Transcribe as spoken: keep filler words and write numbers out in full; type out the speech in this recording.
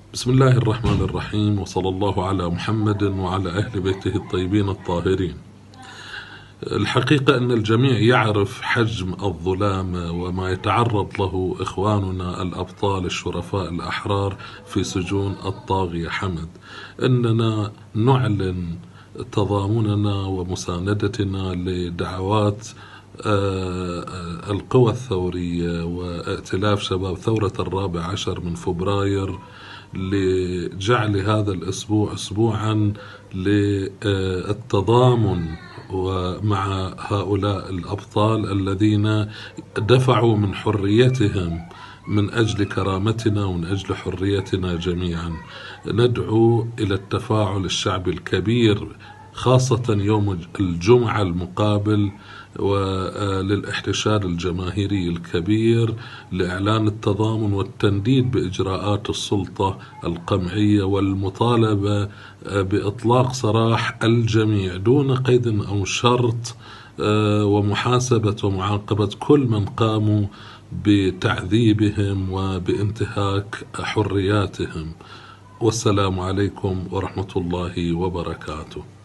بسم الله الرحمن الرحيم، وصلى الله على محمد وعلى أهل بيته الطيبين الطاهرين. الحقيقة أن الجميع يعرف حجم الظلام وما يتعرض له إخواننا الأبطال الشرفاء الأحرار في سجون الطاغية حمد. إننا نعلن تضامننا ومساندتنا لدعوات القوى الثورية وائتلاف شباب ثورة الرابع عشر من فبراير لجعل هذا الأسبوع أسبوعا للتضامن ومع هؤلاء الأبطال الذين دفعوا من حريتهم من أجل كرامتنا ومن أجل حريتنا جميعا. ندعو إلى التفاعل الشعبي الكبير خاصة يوم الجمعة المقابل، وللاحتشاد الجماهيري الكبير لإعلان التضامن والتنديد بإجراءات السلطة القمعية والمطالبة بإطلاق سراح الجميع دون قيد أو شرط، ومحاسبة ومعاقبة كل من قاموا بتعذيبهم وبانتهاك حرياتهم. والسلام عليكم ورحمة الله وبركاته.